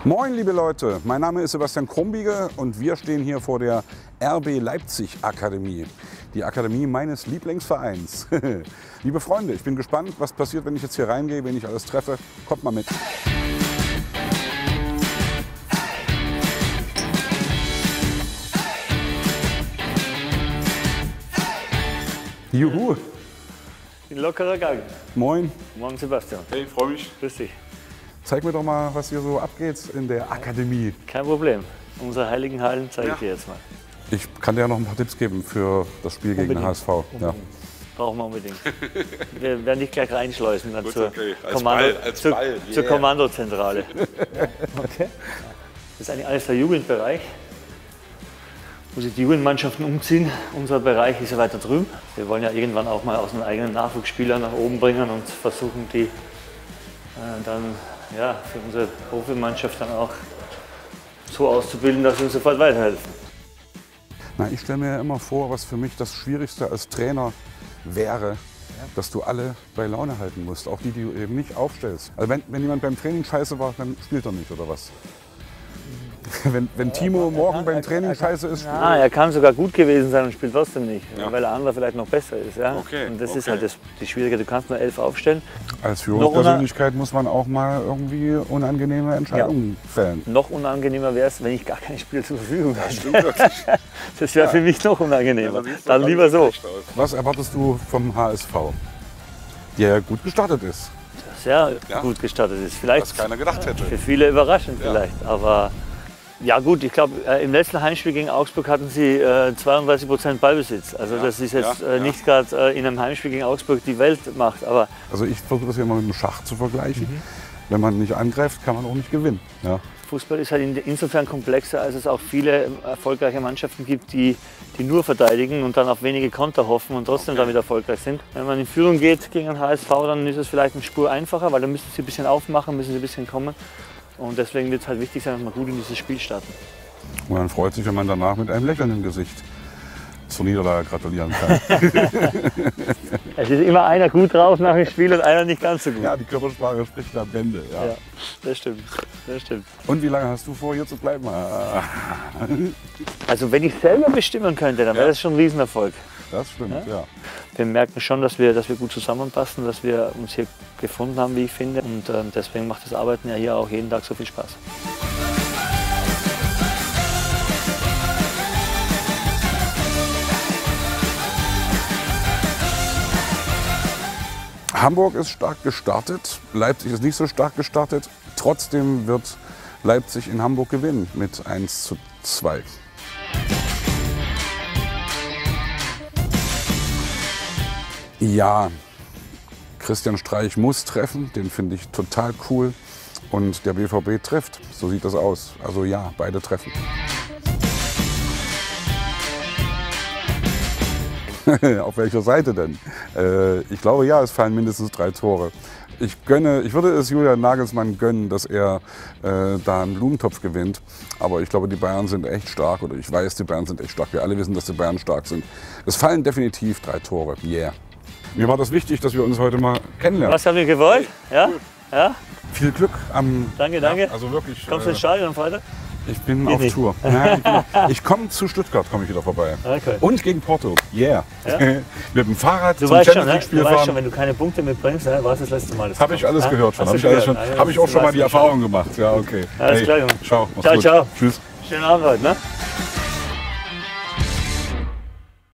Moin liebe Leute, mein Name ist Sebastian Krumbiegel und wir stehen hier vor der RB Leipzig Akademie. Die Akademie meines Lieblingsvereins. Liebe Freunde, ich bin gespannt, was passiert, wenn ich jetzt hier reingehe, wenn ich alles treffe. Kommt mal mit. Juhu. In lockerer Gang. Moin. Morgen Sebastian. Hey, freue mich. Grüß dich. Zeig mir doch mal, was hier so abgeht in der Akademie. Kein Problem. Unsere heiligen Hallen zeige ich dir jetzt mal. Ich kann dir ja noch ein paar Tipps geben für das Spiel gegen den HSV. Ja. Brauchen wir unbedingt. Wir werden dich gleich reinschleusen dann Gut, zur, okay. zur Kommandozentrale. Okay. Das ist eigentlich alles der Jugendbereich, wo sich die Jugendmannschaften umziehen. Unser Bereich ist ja weiter drüben. Wir wollen ja irgendwann auch mal aus den eigenen Nachwuchsspielern nach oben bringen und versuchen, die dann ja, für unsere Profimannschaft dann auch so auszubilden, dass sie uns sofort weiterhelfen. Na, ich stelle mir ja immer vor, was für mich das Schwierigste als Trainer wäre, dass du alle bei Laune halten musst, auch die, die du eben nicht aufstellst. Also wenn jemand beim Training scheiße war, dann spielt er nicht, oder was? Wenn Timo morgen beim Training scheiße ist, spielt er kann sogar gut gewesen sein und spielt trotzdem nicht, weil der andere vielleicht noch besser ist. Ja? Okay, und das ist halt die Schwierige, du kannst nur 11 aufstellen. Als Führungspersönlichkeit muss man auch mal irgendwie unangenehme Entscheidungen fällen. Noch unangenehmer wäre es, wenn ich gar kein Spiel zur Verfügung habe. Das wäre für mich noch unangenehmer. Dann lieber so. Was erwartest du vom HSV, der ja gut gestartet ist? Sehr gut gestartet ist. Vielleicht was keiner gedacht hätte. Für viele überraschend vielleicht, aber ja gut, ich glaube, im letzten Heimspiel gegen Augsburg hatten sie 32% Ballbesitz. Also das ist jetzt nicht gerade in einem Heimspiel gegen Augsburg die Weltmacht. Aber also ich versuche das ja mal mit dem Schach zu vergleichen. Wenn man nicht angreift, kann man auch nicht gewinnen. Ja. Fußball ist halt insofern komplexer, als es auch viele erfolgreiche Mannschaften gibt, die nur verteidigen und dann auf wenige Konter hoffen und trotzdem damit erfolgreich sind. Wenn man in Führung geht gegen den HSV, dann ist es vielleicht eine Spur einfacher, weil dann müssen sie ein bisschen aufmachen, müssen sie ein bisschen kommen. Und deswegen wird es halt wichtig sein, dass man gut in dieses Spiel starten. Und man freut sich, wenn man danach mit einem Lächeln im Gesicht zur Niederlage gratulieren kann. Es ist immer einer gut drauf nach dem Spiel und einer nicht ganz so gut. Ja, die Körpersprache spricht am Ende. Ja. Ja, das stimmt. Das stimmt. Und wie lange hast du vor, hier zu bleiben? Also wenn ich selber bestimmen könnte, dann wäre das schon ein Riesenerfolg. Das stimmt, ja. Wir merken schon, dass wir gut zusammenpassen, dass wir uns hier gefunden haben, wie ich finde. Und deswegen macht das Arbeiten ja hier auch jeden Tag so viel Spaß. Hamburg ist stark gestartet, Leipzig ist nicht so stark gestartet. Trotzdem wird Leipzig in Hamburg gewinnen mit 1:2. Ja, Christian Streich muss treffen, den finde ich total cool. Und der BVB trifft, so sieht das aus. Also ja, beide treffen. Auf welcher Seite denn? Ich glaube ja, es fallen mindestens 3 Tore. Ich würde es Julian Nagelsmann gönnen, dass er da einen Blumentopf gewinnt. Aber ich glaube, die Bayern sind echt stark. Oder ich weiß, die Bayern sind echt stark. Wir alle wissen, dass die Bayern stark sind. Es fallen definitiv 3 Tore. Yeah. Mir war das wichtig, dass wir uns heute mal kennenlernen. Was haben wir gewollt? Ja? Ja? Viel Glück am... Danke, danke. Ja, also wirklich, kommst du ins Stadion am Freitag? Ich bin auf Tour. Ja, ich komme zu Stuttgart, komme ich wieder vorbei. Okay. Und gegen Porto. Yeah. Ja? Mit dem Fahrrad zum Champions League-Spiel fahren. Du weißt schon, wenn du keine Punkte mitbringst, war es das letzte Mal. Habe ich alles gehört schon. Habe ich auch schon mal die Erfahrung gemacht. Ja, okay. Alles klar, Junge. Ciao. Ciao, ciao. Tschüss. Schönen Abend heute, ne?